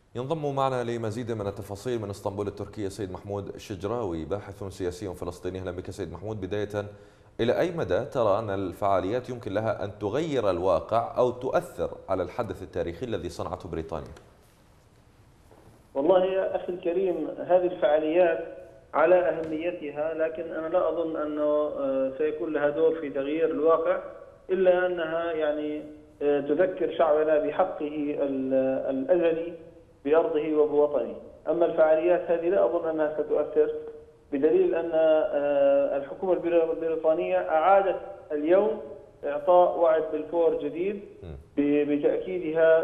ينضم معنا لمزيد من التفاصيل من اسطنبول التركية سيد محمود الشجراوي، باحث سياسي فلسطيني. أهلا بك سيد محمود. بداية، إلى أي مدى ترى أن الفعاليات يمكن لها أن تغير الواقع أو تؤثر على الحدث التاريخي الذي صنعته بريطانيا؟ والله يا أخي الكريم، هذه الفعاليات على أهميتها، لكن أنا لا أظن أنه سيكون لها دور في تغيير الواقع، إلا أنها تذكر شعبنا بحقه الأزلي بأرضه وبوطنه. أما الفعاليات هذه لا أظن أنها ستؤثر، بدليل أن الحكومة البريطانية أعادت اليوم إعطاء وعد بلفور جديد بتأكيدها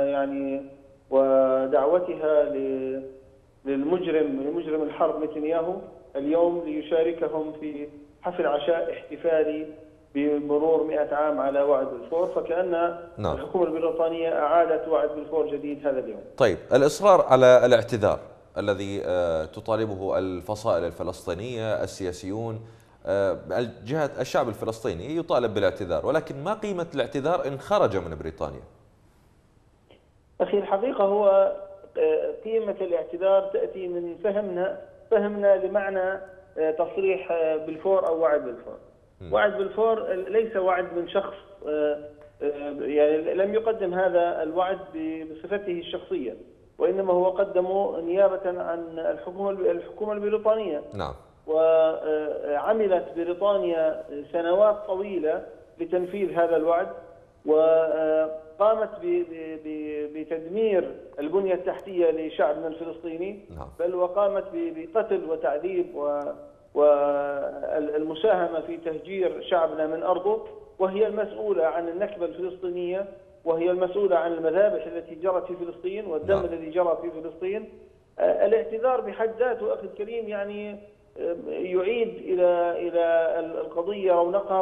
ودعوتها للمجرم الحرب نتنياهو اليوم ليشاركهم في حفل عشاء احتفالي بمرور 100 عام على وعد بلفور، فكأن نعم. الحكومة البريطانية أعادت وعد بلفور جديد هذا اليوم. طيب، الإصرار على الاعتذار الذي تطالبه الفصائل الفلسطينية، السياسيون، الجهات، الشعب الفلسطيني يطالب بالاعتذار، ولكن ما قيمة الاعتذار إن خرج من بريطانيا؟ أخي الحقيقة هو قيمة الاعتذار تأتي من فهمنا لمعنى تصريح بلفور أو وعد بلفور. وعد بلفور ليس وعد من شخص، لم يقدم هذا الوعد بصفته الشخصية، وإنما هو قدمه نيابة عن الحكومة البريطانية. نعم. وعملت بريطانيا سنوات طويلة لتنفيذ هذا الوعد، وقامت بتدمير البنية التحتية لشعبنا الفلسطيني، بل وقامت بقتل وتعذيب والمساهمة في تهجير شعبنا من أرضه، وهي المسؤولة عن النكبة الفلسطينية، وهي المسؤولة عن المذابح التي جرت في فلسطين والدم الذي جرى في فلسطين. الاعتذار بحد ذاته أخي الكريم يعيد إلى القضية رونقها،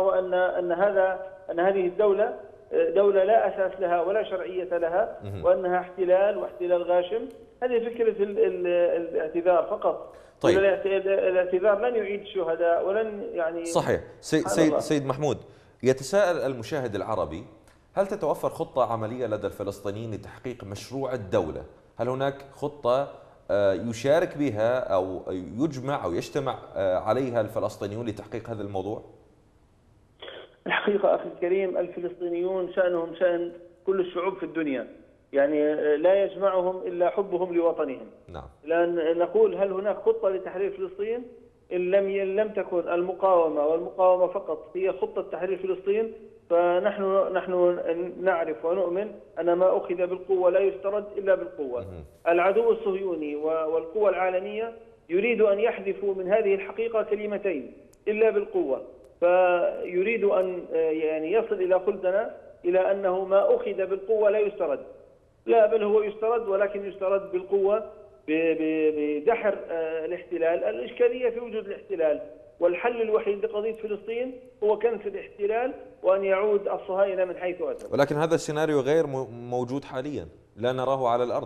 وأن هذه الدولة دولة لا أساس لها ولا شرعية لها، وأنها واحتلال غاشم. هذه فكرة الاعتذار فقط. طيب. الاعتذار لن يعيد الشهداء ولن صحيح. سيد محمود، يتساءل المشاهد العربي، هل تتوفر خطة عملية لدى الفلسطينيين لتحقيق مشروع الدولة؟ هل هناك خطة يشارك بها أو يجمع أو يجتمع عليها الفلسطينيون لتحقيق هذا الموضوع؟ الحقيقة أخي الكريم، الفلسطينيون شأنهم شأن كل الشعوب في الدنيا، لا يجمعهم إلا حبهم لوطنهم. نعم. لأن نقول هل هناك خطة لتحرير فلسطين؟ إن لم تكن المقاومة فقط هي خطة تحرير فلسطين، فنحن نعرف ونؤمن أن ما أخذ بالقوة لا يسترد إلا بالقوة. العدو الصهيوني والقوى العالمية يريد أن يحذفوا من هذه الحقيقة كلمتين: إلا بالقوة. فيريد أن يصل إلى خلدنا إلى أنه ما أخذ بالقوة لا يسترد، لا، بل هو يسترد، ولكن يسترد بالقوة بدحر الاحتلال. الإشكالية في وجود الاحتلال، والحل الوحيد لقضية فلسطين هو كنف الاحتلال وأن يعود الصهاينة من حيث أتوا. ولكن هذا السيناريو غير موجود حاليا، لا نراه على الأرض.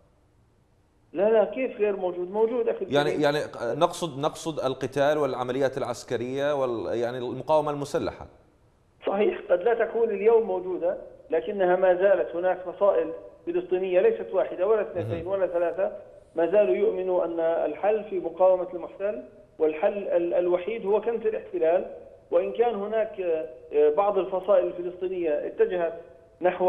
لا، كيف غير موجود؟ موجود أخي. يعني نقصد القتال والعمليات العسكرية المقاومة المسلحة. صحيح، قد لا تكون اليوم موجودة، لكنها ما زالت هناك فصائل فلسطينية ليست واحدة ولا اثنتين ولا ثلاثة، ما زالوا يؤمنوا أن الحل في مقاومة المحتل، والحل الوحيد هو كنف الاحتلال. وإن كان هناك بعض الفصائل الفلسطينية اتجهت نحو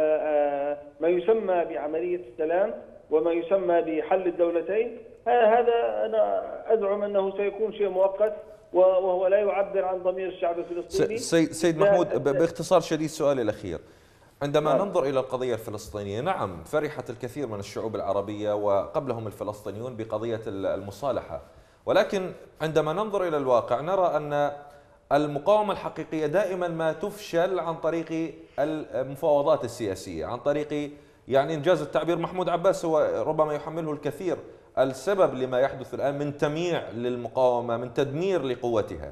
ما يسمى بعملية السلام وما يسمى بحل الدولتين، هذا أنا أزعم أنه سيكون شيء مؤقت، وهو لا يعبر عن ضمير الشعب الفلسطيني. سيد محمود، باختصار شديد سؤالي الأخير، عندما ننظر إلى القضية الفلسطينية، نعم، فرحت الكثير من الشعوب العربية وقبلهم الفلسطينيون بقضية المصالحة، ولكن عندما ننظر إلى الواقع نرى أن المقاومة الحقيقية دائما ما تفشل عن طريق المفاوضات السياسية، عن طريق إنجاز التعبير محمود عباس هو ربما يحمله الكثير السبب لما يحدث الآن من تمييع للمقاومة، من تدمير لقوتها.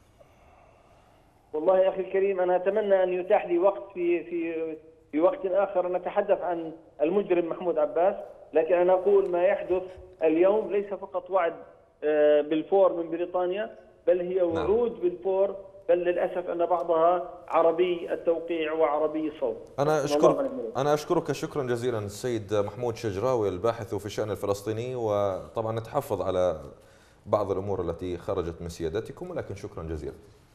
والله يا أخي الكريم، أنا أتمنى أن يتاح لي وقت في وقت آخر أن أتحدث عن المجرم محمود عباس، لكن أنا أقول ما يحدث اليوم ليس فقط وعد بلفور من بريطانيا، بل هي وعود بلفور بل للأسف أن بعضها عربي التوقيع وعربي الصوت. أنا أشكرك شكرا جزيلا السيد محمود شجراوي الباحث في الشأن الفلسطيني، وطبعا نتحفظ على بعض الأمور التي خرجت من سيادتكم، ولكن شكرا جزيلا.